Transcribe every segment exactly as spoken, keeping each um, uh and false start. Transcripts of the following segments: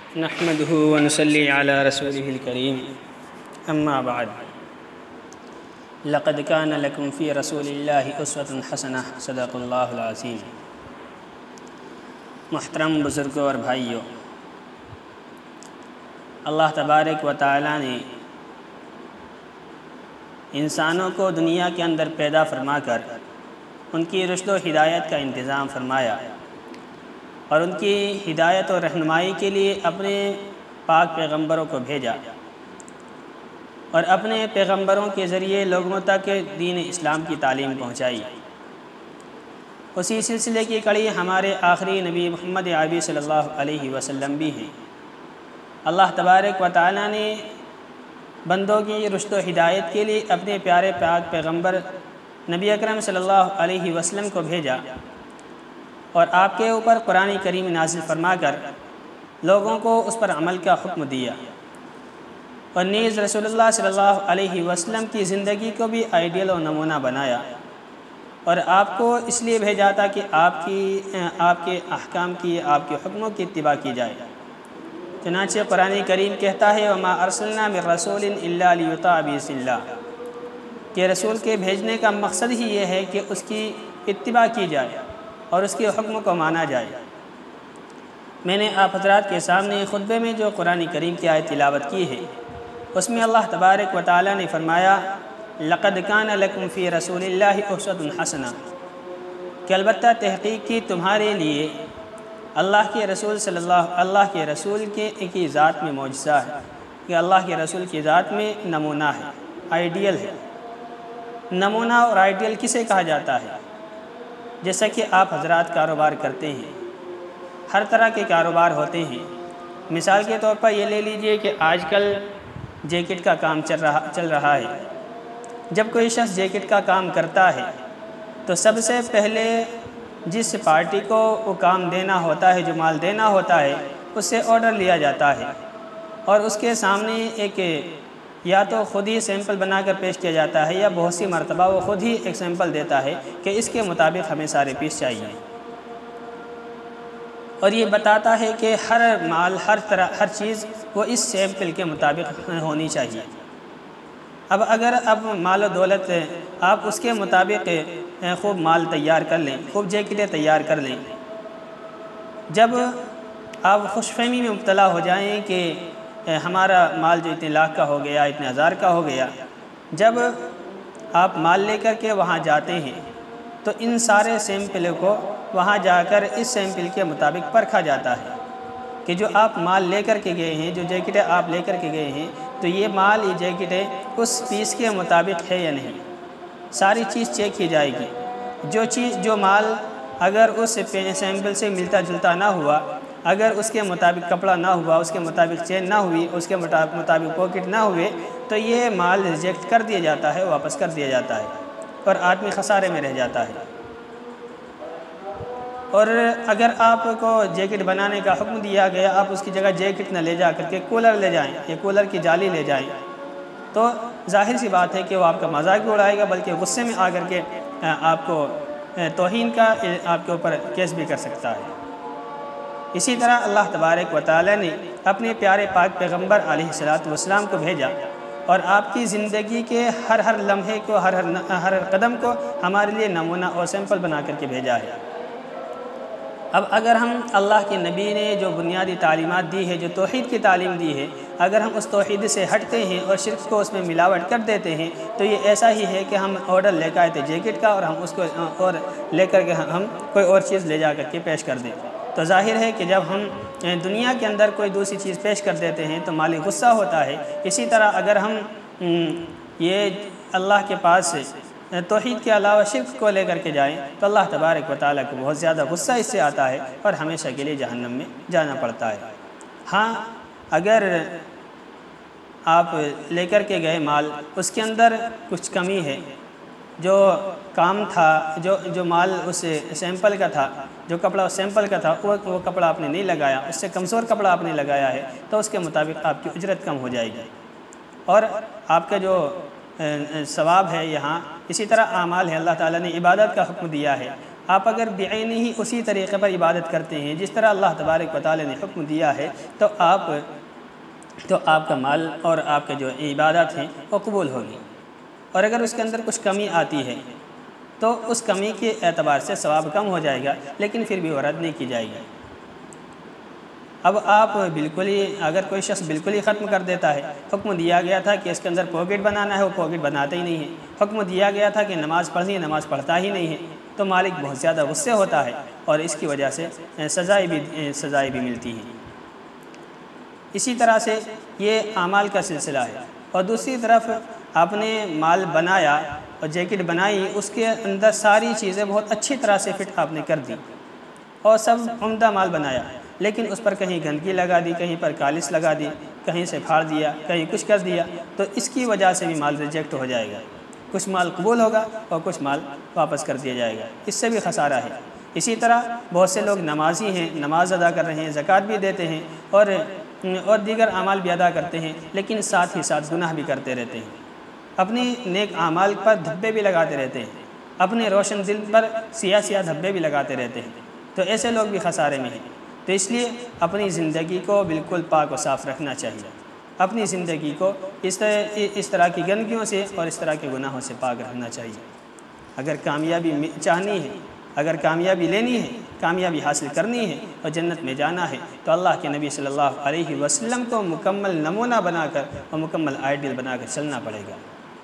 نحمده ونصلي على رسوله الكريم اما بعد لقد كان لكم في رسول الله اسوة حسنہ صدق اللہ العظیم۔ محترم بزرگوں اور بھائیوں، اللہ تبارک و تعالی نے انسانوں کو دنیا کے اندر پیدا فرما کر ان کی رشد و ہدایت کا انتظام فرمایا اور ان کی ہدایت و رہنمائی کے لیے اپنے پاک پیغمبروں کو بھیجا اور اپنے پیغمبروں کے ذریعے لوگوں تک دین اسلام کی تعلیم پہنچائی۔ اسی سلسلے کی کڑی ہمارے آخری نبی محمد عربی صلی اللہ علیہ وسلم بھی ہیں۔ اللہ تبارک و تعالی نے بندوں کی رشد و ہدایت کے لیے اپنے پیارے پاک پیغمبر نبی اکرم صلی اللہ علیہ وسلم کو بھیجا اور آپ کے اوپر قرآن کریم نازل فرما کر لوگوں کو اس پر عمل کا حکم دیا، اور نیز رسول اللہ صلی اللہ علیہ وسلم کی زندگی کو بھی آئیڈیل و نمونہ بنایا اور آپ کو اس لیے بھیجا تھا کہ آپ کی آپ کے احکام کی آپ کے حکموں کی اتباع کی جائے۔ چنانچہ قرآن کریم کہتا ہے وما ارسلنا من رسول الا لیطاع باذن اللہ، کہ رسول کے بھیجنے کا مقصد ہی یہ ہے کہ اس کی اتباع کی جائے اور اس کے حکم کو مانا جائے۔ میں نے آپ حضرات کے سامنے خطبے میں جو قرآن کریم کی آیت تلاوت کی ہے، اس میں اللہ تبارک و تعالی نے فرمایا لقد کان لکم فی رسول اللہ اسوۃ حسنہ، کہ البتہ تحقیق کی تمہارے لیے اللہ کے رسول صلی اللہ اللہ کے رسول کے کی ذات میں معجزہ ہے، کہ اللہ کے رسول کی ذات میں نمونہ ہے، آئیڈیل ہے۔ نمونہ اور آئیڈیل کسے کہا جاتا ہے؟ جیسا کہ آپ حضرات کاروبار کرتے ہیں، ہر طرح کے کاروبار ہوتے ہیں۔ مثال کے طور پر یہ لے لیجئے کہ آج کل جیکٹ کا کام چل رہا چل رہا ہے۔ جب کوئی شخص جیکٹ کا کام کرتا ہے تو سب سے پہلے جس پارٹی کو وہ کام دینا ہوتا ہے، جو مال دینا ہوتا ہے، اس سے آرڈر لیا جاتا ہے اور اس کے سامنے ایک یا تو خود ہی سیمپل بنا کر پیش کیا جاتا ہے یا بہت سی مرتبہ وہ خود ہی ایک سیمپل دیتا ہے کہ اس کے مطابق ہمیں سارے پیس چاہیے، اور یہ بتاتا ہے کہ ہر مال ہر طرح ہر چیز وہ اس سیمپل کے مطابق ہونی چاہیے۔ اب اگر اب مال و دولت آپ اس کے مطابق خوب مال تیار کر لیں، خوب جیکٹیں تیار کر لیں، جب آپ خوش فہمی میں مبتلا ہو جائیں کہ ہمارا مال جو اتنے لاکھ کا ہو گیا، اتنے ہزار کا ہو گیا، جب آپ مال لے کر کے وہاں جاتے ہیں تو ان سارے سیمپل کو وہاں جا کر اس سیمپل کے مطابق پرکھا جاتا ہے کہ جو آپ مال لے کر کے گئے ہیں، جو جیکٹیں آپ لے کر کے گئے ہیں، تو یہ مال یہ جیکٹیں اس پیس کے مطابق ہے یا نہیں، ساری چیز چیک کی جائے گی۔ جو چیز جو مال اگر اس سیمپل سے ملتا جلتا نہ ہوا، اگر اس کے مطابق کپڑا نہ ہوا، اس کے مطابق چین نہ ہوئی، اس کے مطابق پاکٹ نہ ہوئے، تو یہ مال ریجیکٹ کر دیا جاتا ہے، واپس کر دیا جاتا ہے اور آدمی خسارے میں رہ جاتا ہے۔ اور اگر آپ کو جیکٹ بنانے کا حکم دیا گیا، آپ اس کی جگہ جیکٹ نہ لے جا کر کے کولر لے جائیں یا کولر کی جالی لے جائیں، تو ظاہر سی بات ہے کہ وہ آپ کا مذاق بھی اڑائے گا، بلکہ غصے میں آ کر کے آپ کو توہین کا آپ کے اوپر کیس بھی کر سکتا ہے۔ اسی طرح اللہ تبارک و تعالی نے اپنے پیارے پاک پیغمبر علیہ الصلوۃ والسلام کو بھیجا اور آپ کی زندگی کے ہر ہر لمحے کو، ہر ہر ہر قدم کو ہمارے لیے نمونہ اور سیمپل بنا کر کے بھیجا ہے۔ اب اگر ہم اللہ کے نبی نے جو بنیادی تعلیمات دی ہے، جو توحید کی تعلیم دی ہے، اگر ہم اس توحید سے ہٹتے ہیں اور شرک کو اس میں ملاوٹ کر دیتے ہیں، تو یہ ایسا ہی ہے کہ ہم آرڈر لے کے آئے تھے جیکٹ کا اور ہم اس کو اور لے کر کے ہم کوئی اور چیز لے جا کر کے پیش کر دیں۔ تو ظاہر ہے کہ جب ہم دنیا کے اندر کوئی دوسری چیز پیش کر دیتے ہیں تو مالی غصہ ہوتا ہے۔ اسی طرح اگر ہم یہ اللہ کے پاس سے توحید کے علاوہ شرک کو لے کر کے جائیں تو اللہ تبارک و تعالیٰ کو بہت زیادہ غصہ اس سے آتا ہے اور ہمیشہ کے لیے جہنم میں جانا پڑتا ہے۔ ہاں، اگر آپ لے کر کے گئے مال، اس کے اندر کچھ کمی ہے، جو کام تھا، جو جو مال اس سیمپل کا تھا، جو کپڑا اس سیمپل کا تھا، وہ وہ کپڑا آپ نے نہیں لگایا، اس سے کمزور کپڑا آپ نے لگایا ہے، تو اس کے مطابق آپ کی اجرت کم ہو جائے گی اور آپ کا جو ثواب ہے یہاں، اسی طرح اعمال ہے، اللہ تعالیٰ نے عبادت کا حکم دیا ہے، آپ اگر بعینی ہی اسی طریقے پر عبادت کرتے ہیں جس طرح اللہ تبارک و تعالی نے حکم دیا ہے تو آپ تو آپ کا مال اور آپ کے جو عبادات ہیں وہ قبول ہوگی، اور اگر اس کے اندر کچھ کمی آتی ہے تو اس کمی کے اعتبار سے ثواب کم ہو جائے گا، لیکن پھر بھی وہ رد نہیں کی جائے گی۔ اب آپ بالکل ہی اگر کوئی شخص بالکل ہی ختم کر دیتا ہے، حکم دیا گیا تھا کہ اس کے اندر پاکٹ بنانا ہے، وہ پاکٹ بناتا ہی نہیں ہے، حکم دیا گیا تھا کہ نماز پڑھنی ہے، نماز پڑھتا ہی نہیں ہے، تو مالک بہت زیادہ غصے ہوتا ہے اور اس کی وجہ سے سزائیں بھی سزائیں بھی ملتی ہیں۔ اسی طرح سے یہ اعمال کا سلسلہ ہے، اور دوسری طرف آپ نے مال بنایا اور جیکٹ بنائی، اس کے اندر ساری چیزیں بہت اچھی طرح سے فٹ آپ نے کر دی اور سب عمدہ مال بنایا، لیکن اس پر کہیں گندگی لگا دی، کہیں پر کالش لگا دی، کہیں سے پھاڑ دیا، کہیں کچھ کر دیا، تو اس کی وجہ سے بھی مال ریجیکٹ ہو جائے گا، کچھ مال قبول ہوگا اور کچھ مال واپس کر دیا جائے گا، اس سے بھی خسارہ ہے۔ اسی طرح بہت سے لوگ نمازی ہیں، نماز ادا کر رہے ہیں، زکوٰۃ بھی دیتے ہیں اور اور دیگر اعمال بھی ادا کرتے ہیں، لیکن ساتھ ہی ساتھ گناہ بھی کرتے رہتے ہیں، اپنی نیک اعمال پر دھبے بھی لگاتے رہتے ہیں، اپنے روشن دل پر سیاہ سیاہ دھبے بھی لگاتے رہتے ہیں، تو ایسے لوگ بھی خسارے میں ہیں۔ تو اس لیے اپنی زندگی کو بالکل پاک و صاف رکھنا چاہیے، اپنی زندگی کو اس طرح اس طرح کی گندگیوں سے اور اس طرح کے گناہوں سے پاک رکھنا چاہیے۔ اگر کامیابی چاہنی ہے، اگر کامیابی لینی ہے، کامیابی حاصل کرنی ہے اور جنت میں جانا ہے، تو اللہ کے نبی صلی اللہ علیہ وسلم کو مکمل نمونہ بنا کر اور مکمل آئیڈیل بنا کر چلنا پڑے گا۔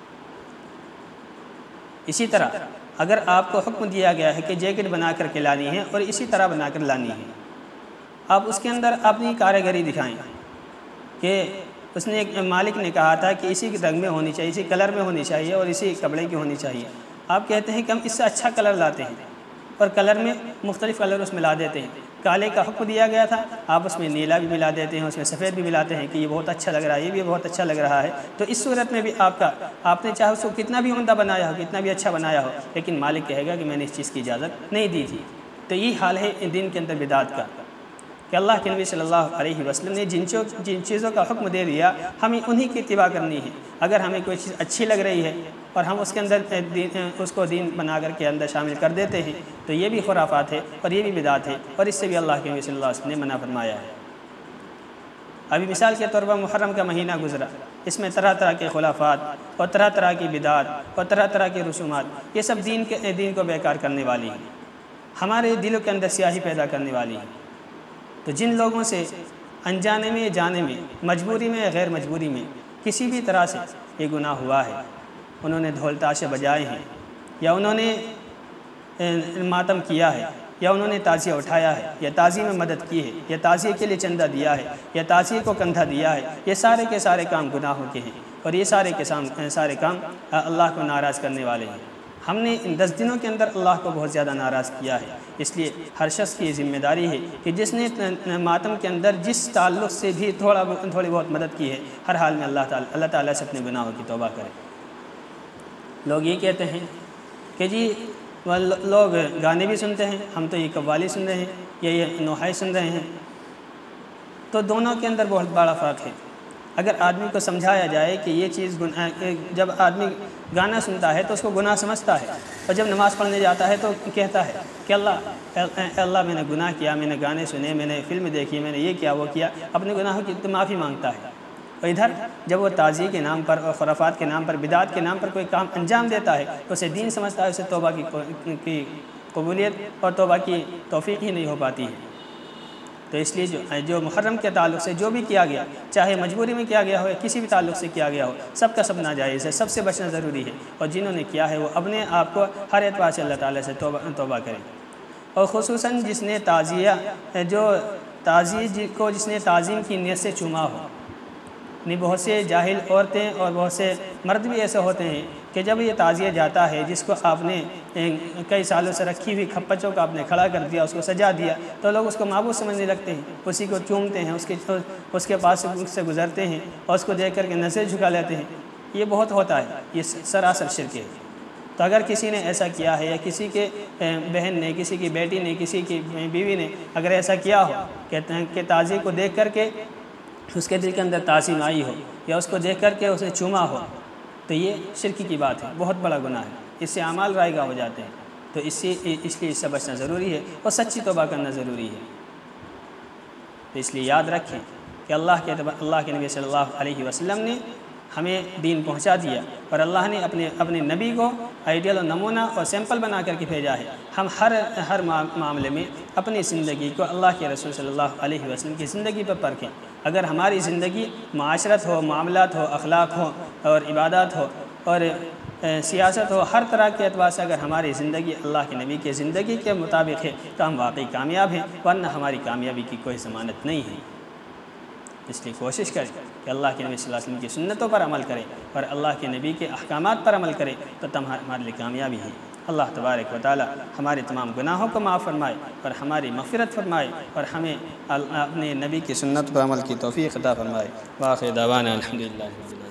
اسی طرح اگر آپ کو حکم دیا گیا ہے کہ جیکٹ بنا کر کے لانی ہے اور اسی طرح بنا کر لانی ہے، آپ اس کے اندر اپنی کاریگری دکھائیں کہ اس نے مالک نے کہا تھا کہ اسی رنگ میں ہونی چاہیے، اسی کلر میں ہونی چاہیے اور اسی کپڑے کی ہونی چاہیے، آپ کہتے ہیں کہ ہم اس سے اچھا کلر لاتے ہیں اور کلر میں مختلف کلر اس میں لا دیتے ہیں۔ کالے کا حکم دیا گیا تھا، آپ اس میں نیلا بھی ملا دیتے ہیں، اس میں سفید بھی ملاتے ہیں کہ یہ بہت اچھا لگ رہا ہے، یہ بھی بہت اچھا لگ رہا ہے، تو اس صورت میں بھی آپ کا آپ نے چاہے اس کو کتنا بھی عمدہ بنایا ہو، کتنا بھی اچھا بنایا ہو، لیکن مالک کہے گا کہ میں نے اس چیز کی اجازت نہیں دی تھی۔ تو یہ حال ہے دین کے اندر بدعت کا کہ اللہ کے نبی صلی اللہ علیہ وسلم نے جن جن چیزوں کا حکم دے دیا ہمیں انہی کی اتباع کرنی ہے۔ اگر ہمیں کوئی چیز اچھی لگ رہی ہے اور ہم اس کے اندر اس کو دین بنا کر کے اندر شامل کر دیتے ہیں تو یہ بھی خرافات ہے اور یہ بھی بدعت ہے، اور اس سے بھی اللہ کے نبی صلی اللہ علیہ وسلم نے منع فرمایا ہے۔ ابھی مثال کے طور پر محرم کا مہینہ گزرا، اس میں طرح طرح کے خلافات اور طرح طرح کی بدعات اور طرح طرح کے رسومات، یہ سب دین کے دین کو بیکار کرنے والی ہیں، ہمارے دلوں کے اندر سیاہی پیدا کرنے والی ہیں۔ تو جن لوگوں سے انجانے میں جانے میں، مجبوری میں غیر مجبوری میں کسی بھی طرح سے یہ گناہ ہوا ہے، انہوں نے ڈھول تاشے بجائے ہیں، یا انہوں نے ماتم کیا ہے، یا انہوں نے تعزیہ اٹھایا ہے، یا تعزیے میں مدد کی ہے، یا تعزیے کے لیے چندہ دیا ہے، یا تعزیے کو کندھا دیا ہے، یہ سارے کے سارے کام گناہوں کے ہیں، اور یہ سارے کے سارے کام اللہ کو ناراض کرنے والے ہیں۔ ہم نے ان دس دنوں کے اندر اللہ کو بہت زیادہ ناراض کیا ہے، اس لیے ہر شخص کی ذمہ داری ہے کہ جس نے ماتم کے اندر جس تعلق سے بھی تھوڑا تھوڑی بہت مدد کی ہے، ہر حال میں اللہ تعالیٰ اللہ تعالیٰ سے اپنے گناہوں کی توبہ کرے۔ لوگ یہ کہتے ہیں کہ جی لوگ گانے بھی سنتے ہیں، ہم تو یہ قوالی سن رہے ہیں یا یہ نوحائی سن رہے ہیں، تو دونوں کے اندر بہت بڑا فرق ہے۔ اگر آدمی کو سمجھایا جائے کہ یہ چیز گناہ، جب آدمی گانا سنتا ہے تو اس کو گناہ سمجھتا ہے، اور جب نماز پڑھنے جاتا ہے تو کہتا ہے کہ اللہ اے اللہ میں نے گناہ کیا، میں نے گانے سنے، میں نے فلم دیکھی، میں نے یہ کیا وہ کیا، اپنے گناہوں کی معافی مانگتا ہے۔ اور ادھر جب وہ تعزیے کے نام پر اور خرافات کے نام پر، بدعات کے نام پر کوئی کام انجام دیتا ہے تو اسے دین سمجھتا ہے، اسے توبہ کی قبولیت اور توبہ کی توفیق ہی نہیں ہو پاتی ہے۔ تو اس لیے جو جو محرم کے تعلق سے جو بھی کیا گیا، چاہے مجبوری میں کیا گیا ہو یا کسی بھی تعلق سے کیا گیا ہو، سب کا سب ناجائز ہے، سب سے بچنا ضروری ہے، اور جنہوں نے کیا ہے وہ اپنے آپ کو ہر اعتبار سے اللہ تعالیٰ سے توبہ توبہ کریں۔ اور خصوصاً جس نے تعزیہ جو تعزیے کو جس نے تعظیم کی نیت سے چوما ہو، نہیں بہت سے جاہل عورتیں اور بہت سے مرد بھی ایسے ہوتے ہیں کہ جب یہ تعزیہ جاتا ہے جس کو آپ نے کئی سالوں سے رکھی ہوئی کھپچوں کو آپ نے کھڑا کر دیا، اس کو سجا دیا، تو لوگ اس کو معبود سمجھنے لگتے ہیں، اسی کو چومتے ہیں، اس کے اس کے پاس سے گزرتے ہیں اور اس کو دیکھ کر کے نظر جھکا لیتے ہیں۔ یہ بہت ہوتا ہے، یہ سراسر شرک ہے۔ تو اگر کسی نے ایسا کیا ہے یا کسی کے بہن نے، کسی کی بیٹی نے، کسی کی بیوی نے اگر ایسا کیا ہو کہتے ہیں کہ تعزیے کو دیکھ کر کے اس کے دل کے اندر تعظیم آئی ہو یا اس کو دیکھ کر کے اسے چوما ہو، تو یہ شرک کی بات ہے، بہت بڑا گناہ ہے، اس سے اعمال رائگاں ہو جاتے ہیں۔ تو اس سے اس لیے اس سے بچنا ضروری ہے اور سچی توبہ کرنا ضروری ہے۔ تو اس لیے یاد رکھیں کہ اللہ کے اللہ کے نبی صلی اللہ علیہ وسلم نے ہمیں دین پہنچا دیا، اور اللہ نے اپنے اپنے نبی کو آئیڈیل و نمونہ اور سیمپل بنا کر کے بھیجا ہے۔ ہم ہر ہر معاملے میں اپنی زندگی کو اللہ کے رسول صلی اللہ علیہ وسلم کی زندگی پر پرکھیں۔ اگر ہماری زندگی معاشرت ہو، معاملات ہو، اخلاق ہو اور عبادات ہو اور سیاست ہو، ہر طرح کے اعتبار سے اگر ہماری زندگی اللہ کے نبی کی زندگی کے مطابق ہے تو ہم واقعی کامیاب ہیں، ورنہ ہماری کامیابی کی کوئی ضمانت نہیں ہے۔ اس لیے کوشش کریں کہ اللہ کے نبی صلی اللہ علیہ وسلم کی سنتوں پر عمل کریں اور اللہ کے نبی کے احکامات پر عمل کریں، تو تم ہمارے لیے کامیابی ہے۔ اللہ تبارک و تعالی ہمارے تمام گناہوں کو معاف فرمائے اور ہماری مغفرت فرمائے اور ہمیں اپنے نبی کی سنت پر عمل کی توفیق عطا فرمائے۔ وآخر دعوانا الحمدللہ۔